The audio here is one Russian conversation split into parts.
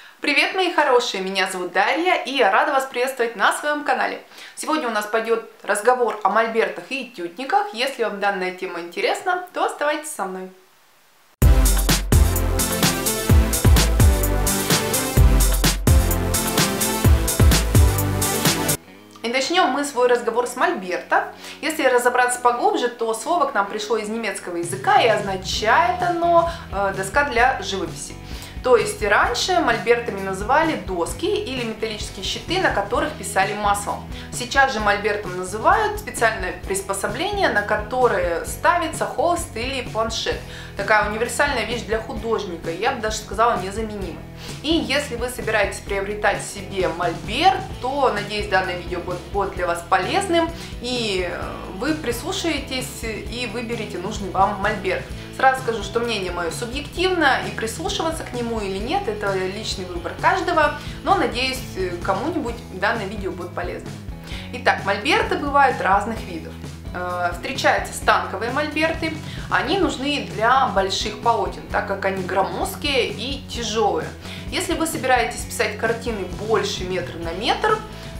Привет, мои хорошие! Меня зовут Дарья, и я рада вас приветствовать на своем канале. Сегодня у нас пойдет разговор о мольбертах и этюдниках. Если вам данная тема интересна, то оставайтесь со мной. И начнем мы свой разговор с мольберта. Если разобраться поглубже, то слово к нам пришло из немецкого языка, и означает оно доска для живописи. То есть раньше мольбертами называли доски или металлические щиты, на которых писали маслом. Сейчас же мольбертом называют специальное приспособление, на которое ставится холст или планшет. Такая универсальная вещь для художника, я бы даже сказала, незаменимая. И если вы собираетесь приобретать себе мольберт, то, надеюсь, данное видео будет для вас полезным, и вы прислушаетесь и выберете нужный вам мольберт. Сразу скажу, что мнение мое субъективно, и прислушиваться к нему или нет, это личный выбор каждого, но надеюсь, кому-нибудь данное видео будет полезно. Итак, мольберты бывают разных видов. Встречаются станковые мольберты, они нужны для больших полотен, так как они громоздкие и тяжелые. Если вы собираетесь писать картины больше метра на метр,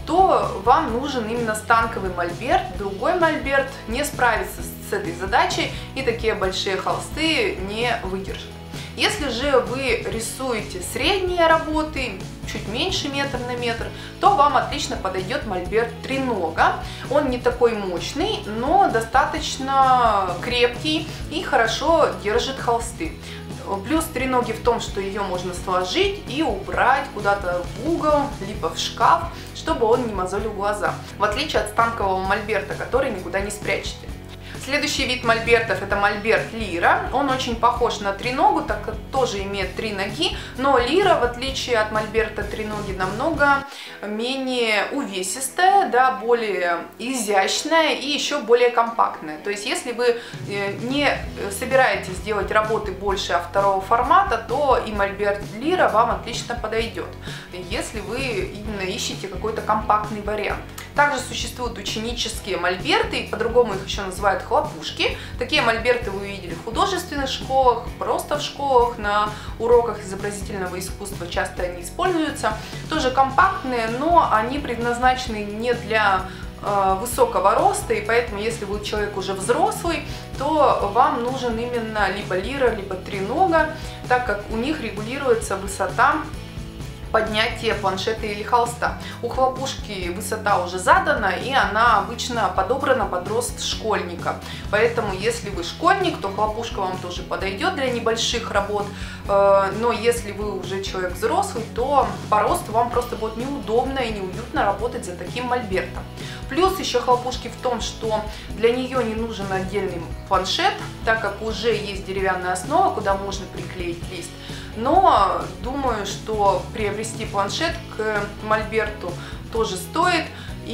то вам нужен именно станковый мольберт. Другой мольберт не справится с этой задачей, и такие большие холсты не выдержат. Если же вы рисуете средние работы, чуть меньше метр на метр, то вам отлично подойдет мольберт тренога. Он не такой мощный, но достаточно крепкий и хорошо держит холсты. Плюс треноги в том, что ее можно сложить и убрать куда-то в угол, либо в шкаф, чтобы он не мозолил глаза, в отличие от станкового мольберта, который никуда не спрячете. Следующий вид мольбертов — это мольберт лира. Он очень похож на треногу, так как тоже имеет 3 ноги, но лира, в отличие от мольберта треноги, намного менее увесистая, да, более изящная и еще более компактная. То есть, если вы не собираетесь делать работы больше А2 формата, то и мольберт лира вам отлично подойдет, если вы именно ищете какой-то компактный вариант. Также существуют ученические мольберты, по-другому их еще называют хлопушки. Такие мольберты вы увидели в художественных школах, просто в школах, на уроках изобразительного искусства часто они используются. Тоже компактные, но они предназначены не для высокого роста, и поэтому, если вы человек уже взрослый, то вам нужен именно либо лира, либо тренога, так как у них регулируется высота поднятие планшета или холста. У хлопушки высота уже задана, и она обычно подобрана под рост школьника. Поэтому, если вы школьник, то хлопушка вам тоже подойдет для небольших работ. Но если вы уже человек взрослый, то по росту вам просто будет неудобно и неуютно работать за таким мольбертом. Плюс еще хлопушки в том, что для нее не нужен отдельный планшет, так как уже есть деревянная основа, куда можно приклеить лист. Но думаю, что приобрести планшет к мольберту тоже стоит,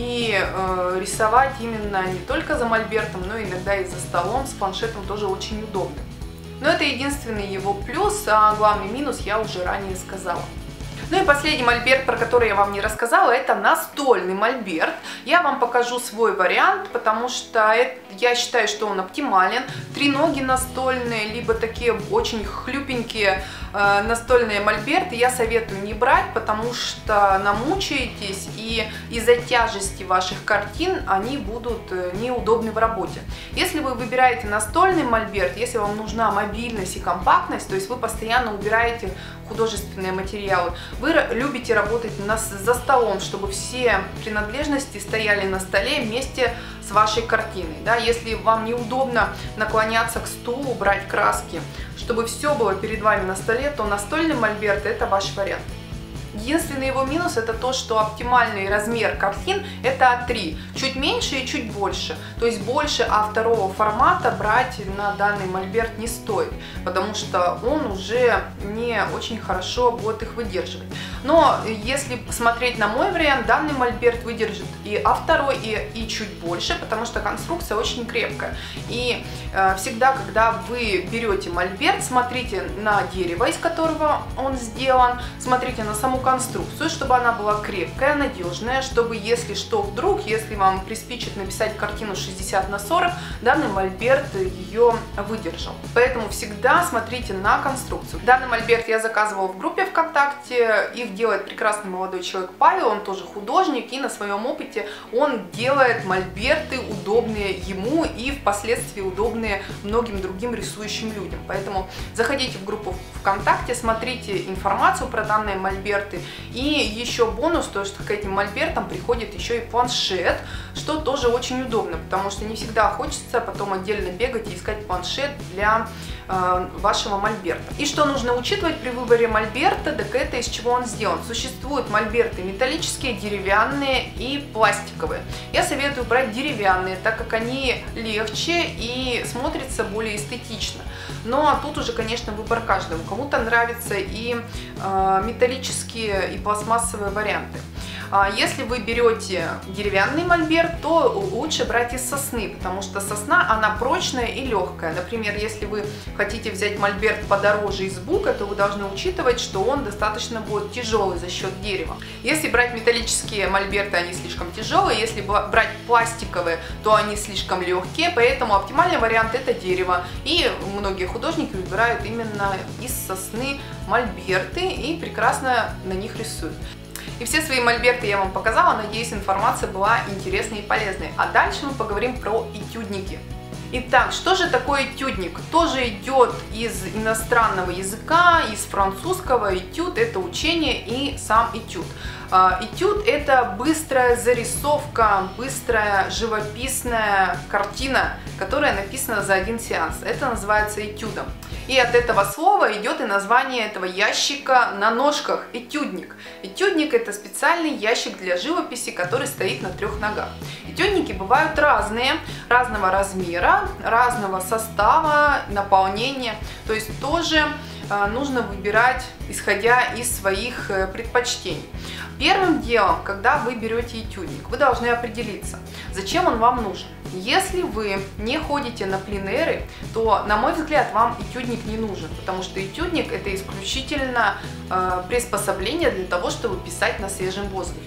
и рисовать именно не только за мольбертом, но иногда и за столом с планшетом тоже очень удобно. Но это единственный его плюс, а главный минус я уже ранее сказала. Ну и последний мольберт, про который я вам не рассказала, это настольный мольберт. Я вам покажу свой вариант, потому что я считаю, что он оптимален. Треноги настольные, либо такие очень хлюпенькие настольные мольберты я советую не брать, потому что намучаетесь, и из-за тяжести ваших картин они будут неудобны в работе. Если вы выбираете настольный мольберт, если вам нужна мобильность и компактность, то есть вы постоянно убираете художественные материалы, вы любите работать за столом, чтобы все принадлежности стояли на столе вместе с вашей картиной. Да? Если вам неудобно наклоняться к стулу, брать краски, чтобы все было перед вами на столе, то настольный мольберт — это ваш вариант. Единственный его минус — это то, что оптимальный размер картин — это А3, чуть меньше и чуть больше. То есть больше А2 формата брать на данный мольберт не стоит, потому что он уже не очень хорошо будет их выдерживать. Но если смотреть на мой вариант, данный мольберт выдержит и А2, и чуть больше, потому что конструкция очень крепкая. И всегда, когда вы берете мольберт, смотрите на дерево, из которого он сделан, смотрите на саму конструкцию, чтобы она была крепкая, надежная, чтобы, если что, вдруг, если вам приспичит написать картину 60 на 40, данный мольберт ее выдержал. Поэтому всегда смотрите на конструкцию. Данный мольберт я заказывала в группе ВКонтакте, их делает прекрасный молодой человек Павел, он тоже художник, и на своем опыте он делает мольберты удобные ему и впоследствии удобные многим другим рисующим людям. Поэтому заходите в группу ВКонтакте, смотрите информацию про данные мольберты. И еще бонус, то что к этим мольбертам приходит еще и планшет, что тоже очень удобно, потому что не всегда хочется потом отдельно бегать и искать планшет для вашего мольберта. И что нужно учитывать при выборе мольберта, так это из чего он сделан. Существуют мольберты металлические, деревянные и пластиковые. Я советую брать деревянные, так как они легче и смотрятся более эстетично. Но тут уже, конечно, выбор каждому. Кому-то нравятся и металлические, и пластмассовые варианты. Если вы берете деревянный мольберт, то лучше брать из сосны, потому что сосна, она прочная и легкая. Например, если вы хотите взять мольберт подороже из бука, то вы должны учитывать, что он достаточно будет тяжелый за счет дерева. Если брать металлические мольберты, они слишком тяжелые, если брать пластиковые, то они слишком легкие, поэтому оптимальный вариант это дерево. И многие художники выбирают именно из сосны мольберты и прекрасно на них рисуют. И все свои мольберты я вам показала, надеюсь, информация была интересной и полезной. А дальше мы поговорим про этюдники. Итак, что же такое этюдник? Тоже идет из иностранного языка, из французского. Этюд – это учение и сам этюд. Этюд – это быстрая зарисовка, быстрая живописная картина, которая написана за один сеанс. Это называется этюдом. И от этого слова идет и название этого ящика на ножках – этюдник. Этюдник – это специальный ящик для живописи, который стоит на 3 ногах. Этюдники бывают разные, разного размера, разного состава, наполнения. То есть тоже нужно выбирать, исходя из своих предпочтений. Первым делом, когда вы берете этюдник, вы должны определиться, зачем он вам нужен. Если вы не ходите на пленэры, то, на мой взгляд, вам этюдник не нужен, потому что этюдник – это исключительно приспособление для того, чтобы писать на свежем воздухе.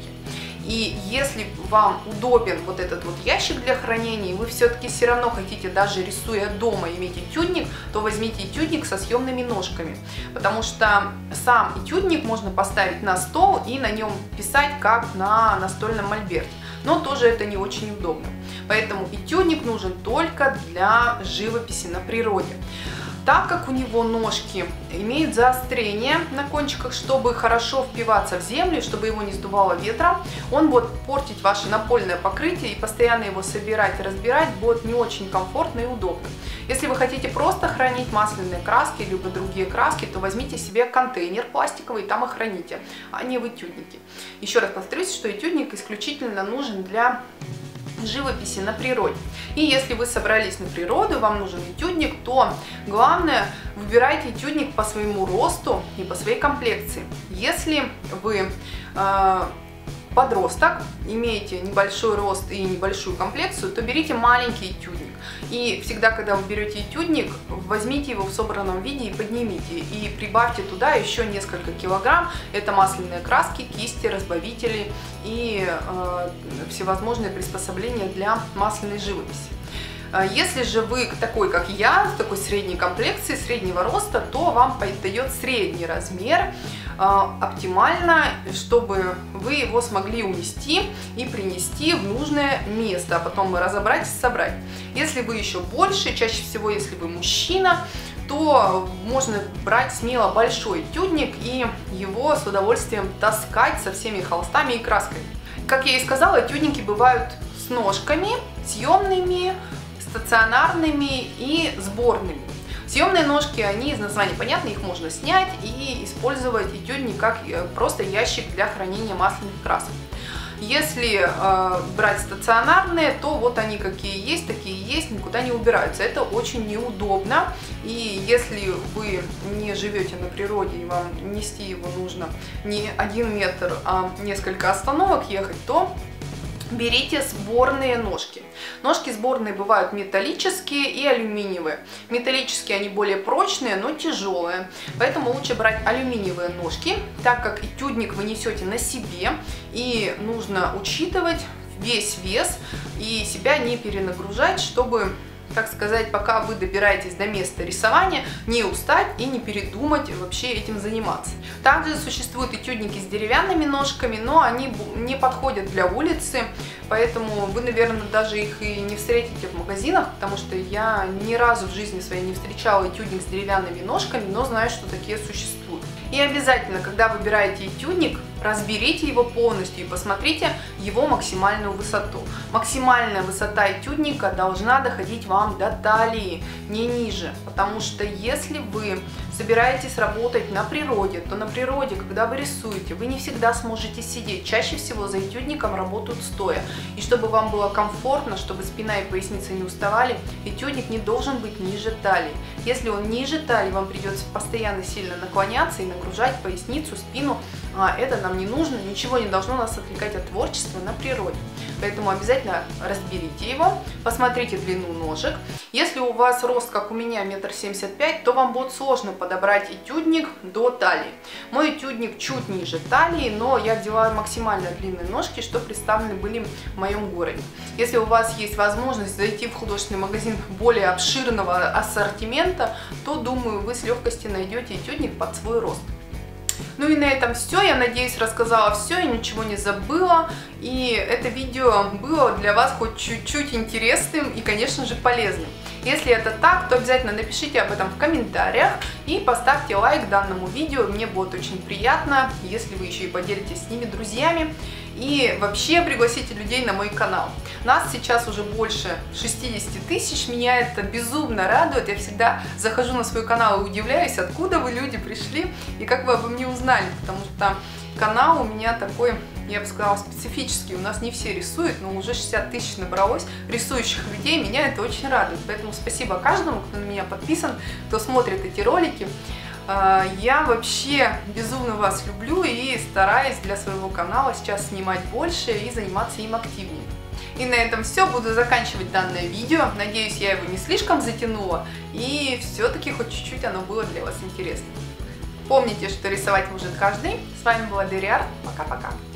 И если вам удобен вот этот вот ящик для хранения, и вы все-таки все равно хотите, даже рисуя дома, иметь этюдник, то возьмите этюдник со съемными ножками. Потому что сам этюдник можно поставить на стол и на нем писать, как на настольном мольберте. Но тоже это не очень удобно. Поэтому этюдник нужен только для живописи на природе. Так как у него ножки имеют заострение на кончиках, чтобы хорошо впиваться в землю, чтобы его не сдувало ветром, он будет портить ваше напольное покрытие, и постоянно его собирать и разбирать будет не очень комфортно и удобно. Если вы хотите просто хранить масляные краски, либо другие краски, то возьмите себе контейнер пластиковый и там и храните, а не в этюднике. Еще раз повторюсь, что этюдник исключительно нужен для живописи на природе. И если вы собрались на природу, вам нужен этюдник, то главное, выбирайте этюдник по своему росту и по своей комплекции. Если вы подросток, имеете небольшой рост и небольшую комплекцию, то берите маленький этюдник. И всегда, когда вы берете этюдник, возьмите его в собранном виде и поднимите. И прибавьте туда еще несколько килограмм. Это масляные краски, кисти, разбавители и всевозможные приспособления для масляной живописи. Если же вы такой, как я, в такой средней комплекции, среднего роста, то вам подойдет средний размер, оптимально, чтобы вы его смогли уместить и принести в нужное место, а потом разобрать и собрать. Если вы еще больше, чаще всего, если вы мужчина, то можно брать смело большой этюдник и его с удовольствием таскать со всеми холстами и красками. Как я и сказала, этюдники бывают с ножками, съемными, стационарными и сборными. Съемные ножки, они из названия понятны, их можно снять и использовать этюдник как просто ящик для хранения масляных красок. Если брать стационарные, то вот они какие есть, такие есть, никуда не убираются. Это очень неудобно. И если вы не живете на природе и вам нести его нужно не 1 метр, а несколько остановок ехать, то берите сборные ножки. Ножки сборные бывают металлические и алюминиевые. Металлические они более прочные, но тяжелые. Поэтому лучше брать алюминиевые ножки, так как этюдник вы несете на себе. И нужно учитывать весь вес и себя не перенагружать, чтобы, так сказать, пока вы добираетесь до места рисования, не устать и не передумать вообще этим заниматься. Также существуют этюдники с деревянными ножками, но они не подходят для улицы, поэтому вы, наверное, даже их и не встретите в магазинах, потому что я ни разу в жизни своей не встречала этюдник с деревянными ножками, но знаю, что такие существуют. И обязательно, когда выбираете этюдник, разберите его полностью и посмотрите его максимальную высоту. Максимальная высота этюдника должна доходить вам до талии, не ниже. Потому что если вы собираетесь работать на природе, то на природе, когда вы рисуете, вы не всегда сможете сидеть. Чаще всего за этюдником работают стоя. И чтобы вам было комфортно, чтобы спина и поясница не уставали, этюдник не должен быть ниже талии. Если он ниже талии, вам придется постоянно сильно наклоняться и нагружать поясницу, спину. Это нам не нужно, ничего не должно нас отвлекать от творчества на природе. Поэтому обязательно разберите его, посмотрите длину ножек. Если у вас рост, как у меня, 1,75 м, то вам будет сложно подобрать этюдник до талии. Мой этюдник чуть ниже талии, но я взяла максимально длинные ножки, что представлены были в моем городе. Если у вас есть возможность зайти в художественный магазин более обширного ассортимента, то, думаю, вы с легкостью найдете этюдник под свой рост. Ну и на этом все. Я надеюсь, рассказала все и ничего не забыла. И это видео было для вас хоть чуть-чуть интересным и, конечно же, полезным. Если это так, то обязательно напишите об этом в комментариях и поставьте лайк данному видео. Мне будет очень приятно, если вы еще и поделитесь с ними друзьями. И вообще пригласите людей на мой канал. Нас сейчас уже больше 60 тысяч, меня это безумно радует. Я всегда захожу на свой канал и удивляюсь, откуда вы, люди, пришли и как вы обо мне узнали. Потому что канал у меня такой, я бы сказала, специфический. У нас не все рисуют, но уже 60 тысяч набралось рисующих людей. Меня это очень радует. Поэтому спасибо каждому, кто на меня подписан, кто смотрит эти ролики. Я вообще безумно вас люблю и стараюсь для своего канала сейчас снимать больше и заниматься им активнее. И на этом все, буду заканчивать данное видео. Надеюсь, я его не слишком затянула и все-таки хоть чуть-чуть оно было для вас интересно. Помните, что рисовать может каждый. С вами была Дерри Арт. Пока-пока.